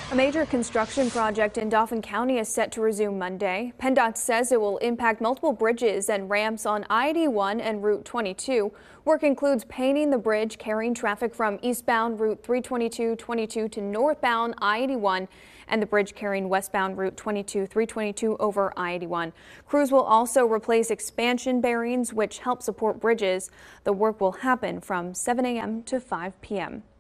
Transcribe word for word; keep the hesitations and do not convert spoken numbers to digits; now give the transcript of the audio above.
A major construction project in Dauphin County is set to resume Monday. PennDOT says it will impact multiple bridges and ramps on I eighty-one and Route twenty-two. Work includes painting the bridge carrying traffic from eastbound Route three twenty-two twenty-two to northbound I eighty-one and the bridge carrying westbound Route twenty-two three twenty-two over I eighty-one. Crews will also replace expansion bearings, which help support bridges. The work will happen from seven a m to five p m